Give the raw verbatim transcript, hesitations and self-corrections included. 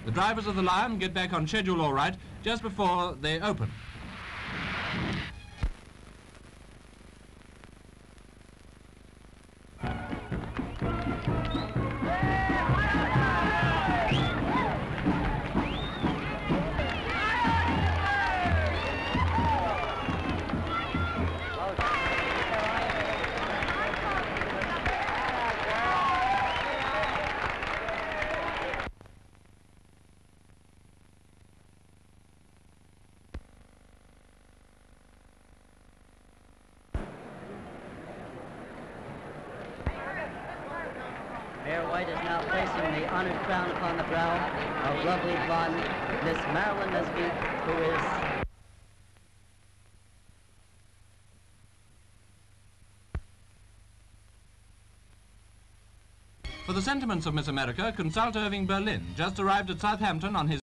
The drivers of the Lion get back on schedule all right just before they open. Mayor White is now placing the honored crown upon the brow of lovely blonde Miss Marilyn Nesby, who is... For the sentiments of Miss America, consult Irving Berlin, just arrived at Southampton on his